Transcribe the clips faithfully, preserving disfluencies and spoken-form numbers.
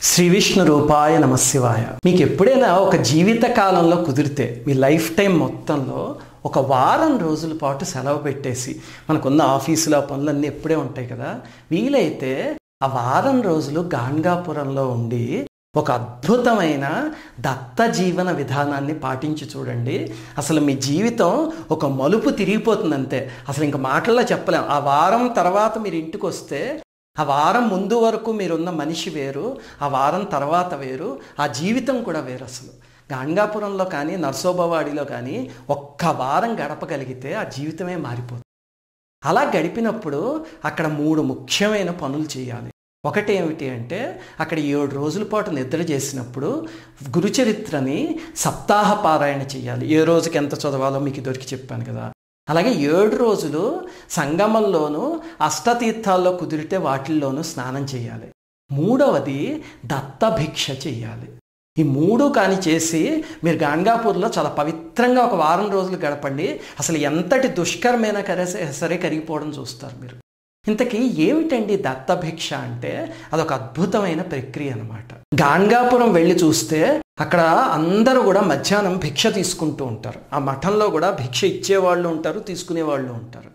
శ్రీ విష్ణు రూపాయ నమశివాయ. మీకు ఎప్పుడైనా ఒక జీవిత కాలంలో కుదిరితే మీ లైఫ్ టైం మొత్తంలో ఒక వారం రోజుల పాటు సెలవు పెట్టేసి, మనకున్న ఆఫీసులో పనులన్నీ ఎప్పుడే ఉంటాయి కదా, వీలైతే ఆ వారం రోజులు గాణగాపురంలో ఉండి ఒక అద్భుతమైన దత్త జీవన విధానాన్ని పాటించి చూడండి. అసలు మీ జీవితం ఒక మలుపు తిరిగిపోతుంది అంతే. అసలు ఇంక మాటల్లో చెప్పలేం. ఆ వారం తర్వాత మీరు ఇంటికి వస్తే ఆ వారం ముందు వరకు మీరున్న మనిషి వేరు, ఆ వారం తర్వాత వేరు, ఆ జీవితం కూడా వేరు. అసలు గాణగాపురంలో కానీ నర్సోబవాడిలో కానీ ఒక్క వారం గడపగలిగితే ఆ జీవితమే మారిపోతుంది. అలా గడిపినప్పుడు అక్కడ మూడు ముఖ్యమైన పనులు చేయాలి. ఒకటి ఏమిటి అంటే, అక్కడ ఏడు రోజుల పాటు నిద్ర చేసినప్పుడు గురుచరిత్రని సప్తాహ పారాయణ చేయాలి. ఏ రోజుకి ఎంత చదవాలో మీకు దొరికి చెప్పాను కదా. అలాగే ఏడు రోజులు సంగమంలోనూ అష్టతీర్థాల్లో కుదిరితే వాటిల్లోనూ స్నానం చేయాలి. మూడవది దత్తభిక్ష చేయాలి. ఈ మూడు కానీ చేసి మీరు గాణగాపూర్లో చాలా పవిత్రంగా ఒక వారం రోజులు గడపండి. అసలు ఎంతటి దుష్కరమైన కరే సరే కరిగిపోవడం చూస్తారు మీరు. ఇంతకీ ఏమిటండి దత్తభిక్ష అంటే? అదొక అద్భుతమైన ప్రక్రియ అనమాట. గాణగాపురం వెళ్ళి చూస్తే అక్కడ అందరూ కూడా మధ్యాహ్నం భిక్ష తీసుకుంటూ ఉంటారు. ఆ మఠంలో కూడా భిక్ష ఇచ్చేవాళ్ళు ఉంటారు, తీసుకునే వాళ్ళు ఉంటారు.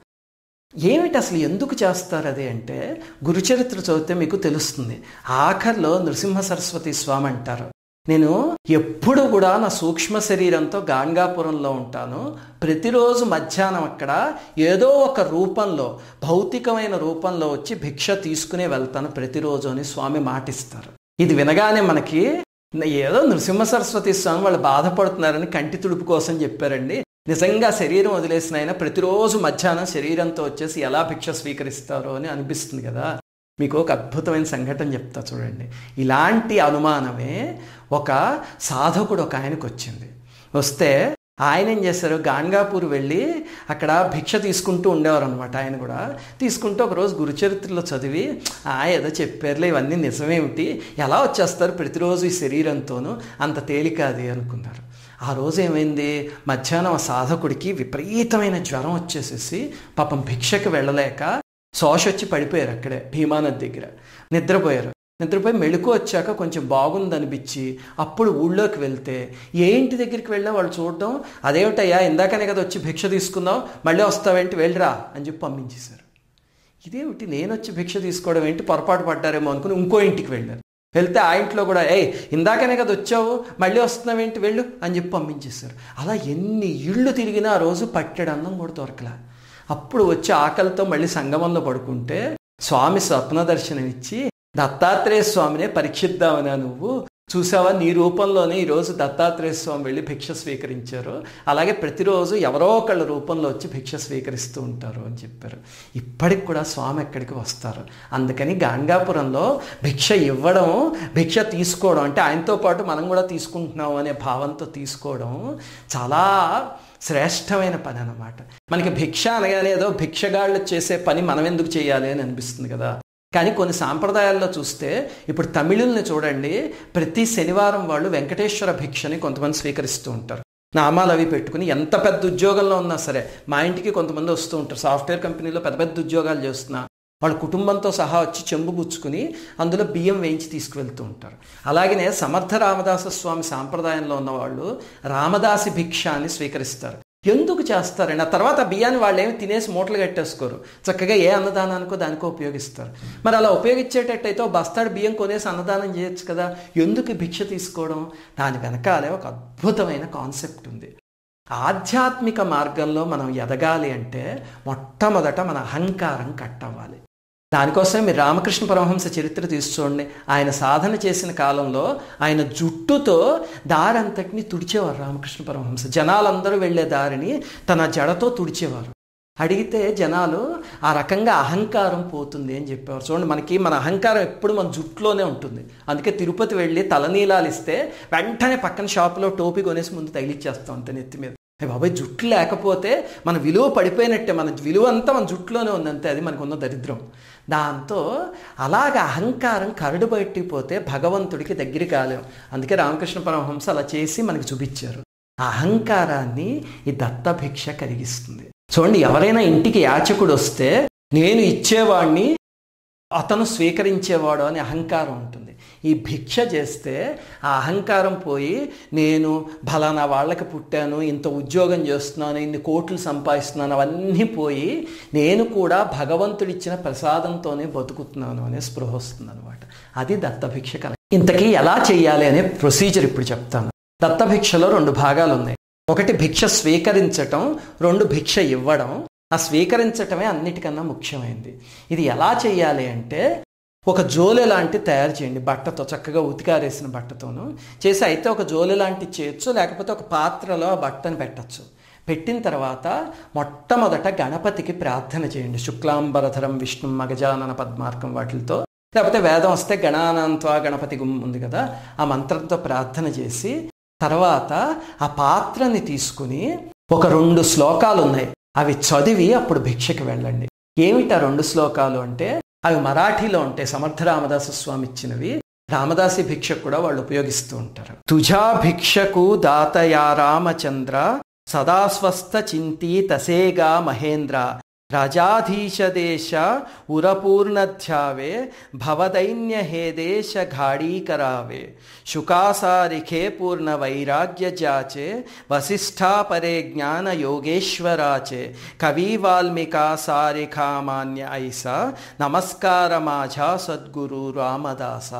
ఏమిటి అసలు ఎందుకు చేస్తారు అది అంటే, గురుచరిత్ర చదివితే మీకు తెలుస్తుంది. ఆఖరిలో నృసింహ సరస్వతి స్వామి అంటారు, నేను ఎప్పుడు కూడా నా సూక్ష్మ శరీరంతో గాణగాపురంలో ఉంటాను. ప్రతిరోజు మధ్యాహ్నం అక్కడ ఏదో ఒక రూపంలో, భౌతికమైన రూపంలో వచ్చి భిక్ష తీసుకునే వెళ్తాను ప్రతిరోజు అని స్వామి మాటిస్తారు. ఇది వినగానే మనకి ఏదో నృసింహ సరస్వతి స్వామి వాళ్ళు బాధపడుతున్నారని కంటి తుడుపు కోసం చెప్పారండి. నిజంగా శరీరం వదిలేసిన ఆయన ప్రతిరోజు మధ్యాహ్నం శరీరంతో వచ్చేసి ఎలా భిక్ష స్వీకరిస్తారో అని అనిపిస్తుంది కదా. మీకు ఒక అద్భుతమైన సంఘటన చెప్తా చూడండి. ఇలాంటి అనుమానమే ఒక సాధకుడు ఒక ఆయనకు వచ్చింది. వస్తే ఆయన ఏం చేశారు, గాణగాపూర్ వెళ్ళి అక్కడ భిక్ష తీసుకుంటూ ఉండేవారు అనమాట. ఆయన కూడా తీసుకుంటూ ఒకరోజు గురుచరిత్రలో చదివి, ఆ ఏదో చెప్పారులే ఇవన్నీ నిజమేమిటి, ఎలా వచ్చేస్తారు ప్రతిరోజు ఈ శరీరంతోనూ, అంత తేలిక అది అనుకున్నారు. ఆ రోజు ఏమైంది, మధ్యాహ్నం ఆ సాధకుడికి విపరీతమైన జ్వరం వచ్చేసేసి పాపం భిక్షకి వెళ్ళలేక శోష వచ్చి పడిపోయారు. అక్కడే భీమానది దగ్గర నిద్రపోయారు. నిద్రపోయి మెళుకు వచ్చాక కొంచెం బాగుందనిపించి అప్పుడు ఊళ్ళోకి వెళ్తే, ఏ ఇంటి దగ్గరికి వెళ్ళినా వాళ్ళు చూడడం, అదేమిటయ్యా ఇందాకనే కదా వచ్చి భిక్ష తీసుకుందాం, మళ్ళీ వస్తావేంటి వెళ్ళరా అని చెప్పి పంపించేశారు. ఇదేమిటి నేను వచ్చి భిక్ష తీసుకోవడం ఏంటి, పొరపాటు పడ్డారేమో అనుకుని ఇంకో ఇంటికి వెళ్ళారు. వెళ్తే ఆ ఇంట్లో కూడా, ఏయ్ ఇందాకనే కదా వచ్చావు మళ్ళీ వస్తున్నావేంటి వెళ్ళు అని చెప్పి పంపించేశారు. అలా ఎన్ని ఇళ్ళు తిరిగినా ఆ రోజు పట్టెడు అన్నం కూడా దొరకలా. అప్పుడు వచ్చి ఆకలితో మళ్ళీ సంగమంలో పడుకుంటే స్వామి స్వప్న దర్శనం ఇచ్చి, దత్తాత్రేయ స్వామినే పరీక్షిద్దామనా నువ్వు, చూసావా నీ రూపంలోనే ఈరోజు దత్తాత్రేయ స్వామి వెళ్ళి భిక్ష స్వీకరించారు, అలాగే ప్రతిరోజు ఎవరో ఒకళ్ళ రూపంలో వచ్చి భిక్ష స్వీకరిస్తూ ఉంటారు అని చెప్పారు. ఇప్పటికి కూడా స్వామి ఎక్కడికి వస్తారు. అందుకని గాణగాపురంలో భిక్ష ఇవ్వడం, భిక్ష తీసుకోవడం అంటే ఆయనతో పాటు మనం కూడా తీసుకుంటున్నాం అనే భావంతో తీసుకోవడం చాలా శ్రేష్టమైన పని అన్నమాట. మనకి భిక్ష అనగానే ఏదో భిక్షగాళ్ళు చేసే పని మనం ఎందుకు చేయాలి అని అనిపిస్తుంది కదా. కానీ కొన్ని సాంప్రదాయాల్లో చూస్తే, ఇప్పుడు తమిళుల్ని చూడండి, ప్రతి శనివారం వాళ్ళు వెంకటేశ్వర భిక్షని కొంతమంది స్వీకరిస్తూ ఉంటారు. నామాలు అవి పెట్టుకుని ఎంత పెద్ద ఉద్యోగంలో ఉన్నా సరే, మా ఇంటికి కొంతమంది వస్తూ ఉంటారు, సాఫ్ట్వేర్ కంపెనీలో పెద్ద పెద్ద ఉద్యోగాలు చేస్తున్నా వాళ్ళ కుటుంబంతో సహా వచ్చి చెంబు పుచ్చుకుని అందులో బియ్యం వేయించి తీసుకువెళ్తూ ఉంటారు. అలాగనే సమర్థ రామదాస స్వామి సాంప్రదాయంలో ఉన్నవాళ్ళు రామదాసి భిక్ష అని స్వీకరిస్తారు. ఎందుకు చేస్తారండి? ఆ తర్వాత బియ్యాన్ని వాళ్ళు ఏమి తినేసి మూటలు కట్టేసుకోరు, చక్కగా ఏ అన్నదానానికో దానికో ఉపయోగిస్తారు. మరి అలా ఉపయోగించేటట్టయితే బస్తాడు బియ్యం కొనేసి అన్నదానం చేయొచ్చు కదా, ఎందుకు భిక్ష తీసుకోవడం? దాని వెనకాలే ఒక అద్భుతమైన కాన్సెప్ట్ ఉంది. ఆధ్యాత్మిక మార్గంలో మనం ఎదగాలి అంటే మొట్టమొదట మన అహంకారం కట్టవ్వాలి. దానికోసమే మీరు రామకృష్ణ పరమహంస చరిత్ర తీసి చూడండి. ఆయన సాధన చేసిన కాలంలో ఆయన జుట్టుతో దారంతటిని తుడిచేవారు రామకృష్ణ పరమహంస. జనాలందరూ వెళ్ళే దారిని తన జడతో తుడిచేవారు. అడిగితే జనాలు ఆ రకంగా అహంకారం పోతుంది అని చెప్పేవారు. చూడండి, మనకి మన అహంకారం ఎప్పుడు మన జుట్టులోనే ఉంటుంది. అందుకే తిరుపతి వెళ్ళి తలనీలాలు ఇస్తే వెంటనే పక్కన షాపులో టోపీ కొనేసి ముందు తగిలిచ్చేస్తాం అంతే నెత్తి మీద. బాబాయ్ జుట్టు లేకపోతే మన విలువ పడిపోయినట్టే, మన విలువ అంతా మన జుట్టులోనే ఉందంతే, అది మనకు ఉన్న దరిద్రం. దాంతో అలాగ అహంకారం కరడు బయటిపోతే భగవంతుడికి దగ్గర కాలేం. అందుకే రామకృష్ణ పరమహంస అలా చేసి మనకి చూపించారు. ఆ అహంకారాన్ని ఈ దత్తభిక్ష కలిగిస్తుంది. చూడండి, ఎవరైనా ఇంటికి యాచకుడు వస్తే నేను ఇచ్చేవాడిని అతను స్వీకరించేవాడు అనే అహంకారం ఉంటుంది. ఈ భిక్ష చేస్తే ఆ అహంకారం పోయి నేను ఫలానా వాళ్ళకి పుట్టాను, ఇంత ఉద్యోగం చేస్తున్నాను, ఇన్ని కోట్లు సంపాదిస్తున్నాను, అవన్నీ పోయి నేను కూడా భగవంతుడిచ్చిన ప్రసాదంతోనే బతుకుతున్నాను అనే స్పృహ వస్తుంది అనమాట. అది దత్తభిక్ష కల. ఇంతకీ ఎలా చేయాలి అనే ప్రొసీజర్ ఇప్పుడు చెప్తాను. దత్తభిక్షలో రెండు భాగాలు ఉన్నాయి. ఒకటి భిక్ష స్వీకరించటం, రెండు భిక్ష ఇవ్వడం. ఆ స్వీకరించటమే అన్నిటికన్నా ముఖ్యమైనది. ఇది ఎలా చేయాలి అంటే ఒక జోలె లాంటి తయారు చేయండి, బట్టతో చక్కగా ఉతికారేసిన బట్టతోను చేసి. అయితే ఒక జోలె లాంటి చేయొచ్చు, లేకపోతే ఒక పాత్రలో ఆ బట్టను పెట్టచ్చు. పెట్టిన తర్వాత మొట్టమొదట గణపతికి ప్రార్థన చేయండి. శుక్లాంబరధరం విష్ణు మగజానన పద్మార్కం వాటితో, లేకపోతే వేదం వస్తే గణానంత్వా గణపతి గుమ్ ఉంది కదా, ఆ మంత్రంతో ప్రార్థన చేసి తర్వాత ఆ పాత్రని తీసుకుని ఒక రెండు శ్లోకాలు ఉన్నాయి, అవి చదివి అప్పుడు భిక్షకి వెళ్ళండి. ఏమిటా రెండు శ్లోకాలు అంటే అవి మరాఠీలో ఉంటాయి, సమర్థ రామదాస స్వామి ఇచ్చినవి. రామదాసి భిక్షకు కూడా వాళ్ళు ఉపయోగిస్తూ ఉంటారు. తుజా భిక్షకు దాతయా రామచంద్ర సదా స్వస్థ చింతి తసేగా మహేంద్ర రాజాధీశదేశ ఉరపూర్ణధ్యావే భవదైన్య హేదేశ ఘాడీకరావే శుకాసారిఖే పూర్ణ వైరాగ్య జాచే వసిష్ఠా పరే జ్ఞాన యోగేశ్వరాచే కవి వాల్మీకా సారిఖామాన్య ఐసా నమస్కార మాఝా సద్గురు రామదాస.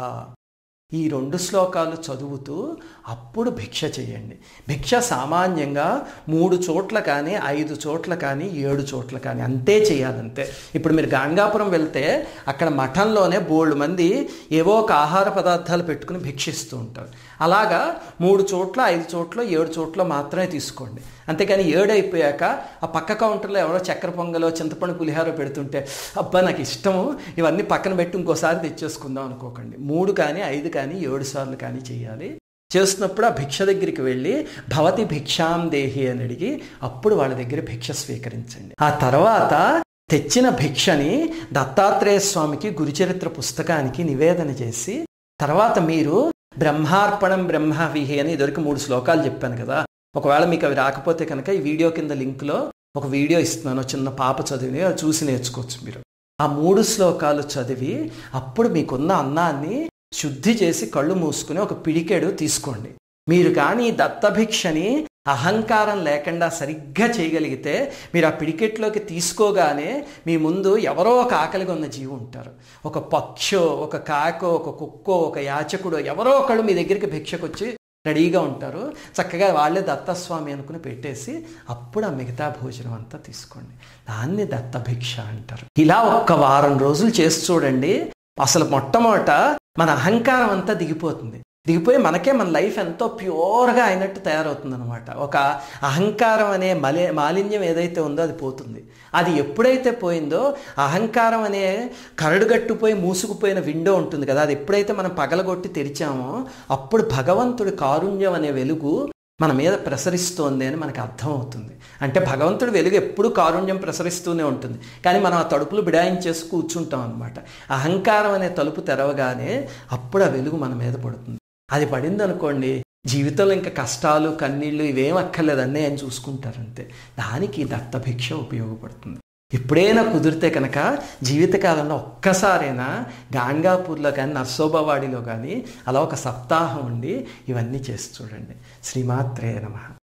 ఈ రెండు శ్లోకాలు చదువుతూ అప్పుడు భిక్ష చేయండి. భిక్ష సామాన్యంగా మూడు చోట్ల కానీ ఐదు చోట్ల కానీ ఏడు చోట్ల కానీ అంతే చేయాలంతే. ఇప్పుడు మీరు గాంగాపురం వెళ్తే అక్కడ మఠంలోనే బోల్డ్ మంది ఏవో ఒక ఆహార పదార్థాలు పెట్టుకుని భిక్షిస్తూ ఉంటారు. అలాగా మూడు చోట్ల ఐదు చోట్ల ఏడు చోట్ల మాత్రమే తీసుకోండి. అంతేకాని ఏడు అయిపోయాక ఆ పక్క కౌంటర్లో ఎవరో చక్కెర పొంగలో చింతపండు పులిహారో పెడుతుంటే అబ్బా నాకు ఇష్టము ఇవన్నీ పక్కన పెట్టి ఇంకోసారి తెచ్చేసుకుందాం అనుకోకండి. మూడు కానీ ఐదు కానీ ఏడు సార్లు కానీ చేయాలి. చేస్తున్నప్పుడు ఆ భిక్ష దగ్గరికి వెళ్ళి భవతి భిక్షాం దేహి అని అడిగి అప్పుడు వాళ్ళ దగ్గర భిక్ష స్వీకరించండి. ఆ తర్వాత తెచ్చిన భిక్షని దత్తాత్రేయ స్వామికి గురుచరిత్ర పుస్తకానికి నివేదన చేసి తర్వాత మీరు బ్రహ్మార్పణం బ్రహ్మవిహి అని ఇదివరకు మూడు శ్లోకాలు చెప్పాను కదా, ఒకవేళ మీకు అవి రాకపోతే కనుక ఈ వీడియో కింద లింక్లో ఒక వీడియో ఇస్తున్నాను, చిన్న పాప చదివి అవి చూసి నేర్చుకోవచ్చు మీరు. ఆ మూడు శ్లోకాలు చదివి అప్పుడు మీకున్న అన్నాన్ని శుద్ధి చేసి కళ్ళు మూసుకుని ఒక పిడికెడు తీసుకోండి. మీరు కానీ దత్తభిక్షని అహంకారం లేకుండా సరిగ్గా చేయగలిగితే మీరు ఆ పిడికెట్లోకి తీసుకోగానే మీ ముందు ఎవరో ఒక ఆకలిగా ఉన్న జీవి ఉంటారు. ఒక పక్షో, ఒక కాకో, ఒక కుక్కో, ఒక యాచకుడో ఎవరో ఒకళ్ళు మీ దగ్గరికి భిక్షకొచ్చి రెడీగా ఉంటారు. చక్కగా వాళ్ళే దత్తస్వామి అనుకుని పెట్టేసి అప్పుడు ఆ మిగతా భోజనం అంతా తీసుకోండి. దాన్ని దత్తభిక్ష అంటారు. ఇలా ఒక్క వారం రోజులు చేసి చూడండి. అసలు మొట్టమొదట మన అహంకారం అంతా దిగిపోతుంది. దిగిపోయి మనకే మన లైఫ్ ఎంతో ప్యూర్గా అయినట్టు తయారవుతుంది అనమాట. ఒక అహంకారం అనే మలే మాలిన్యం ఏదైతే ఉందో అది పోతుంది. అది ఎప్పుడైతే పోయిందో అహంకారం అనే కరడుగట్టుపోయి మూసుకుపోయిన విండో ఉంటుంది కదా, అది ఎప్పుడైతే మనం పగలగొట్టి తెరిచామో అప్పుడు భగవంతుడి కారుణ్యం అనే వెలుగు మన మీద ప్రసరిస్తోంది అని మనకు అర్థమవుతుంది. అంటే భగవంతుడి వెలుగు ఎప్పుడూ కారుణ్యం ప్రసరిస్తూనే ఉంటుంది, కానీ మనం ఆ తలుపులు బిడాయించేసి కూర్చుంటాం అనమాట. అహంకారం అనే తలుపు తెరవగానే అప్పుడు ఆ వెలుగు మన మీద పడుతుంది. అది పడింది అనుకోండి, జీవితంలో ఇంకా కష్టాలు కన్నీళ్ళు ఇవేం అక్కర్లేదు, అన్నీ ఆయన చూసుకుంటారంతే. దానికి దత్తభిక్ష ఉపయోగపడుతుంది. ఎప్పుడైనా కుదిరితే కనుక జీవితకాలంలో ఒక్కసారైనా గాంగాపూర్లో కానీ నర్సోబావాడిలో కానీ అలా ఒక సప్తాహం ఉండి ఇవన్నీ చేసి చూడండి. శ్రీమాత్రే నమః.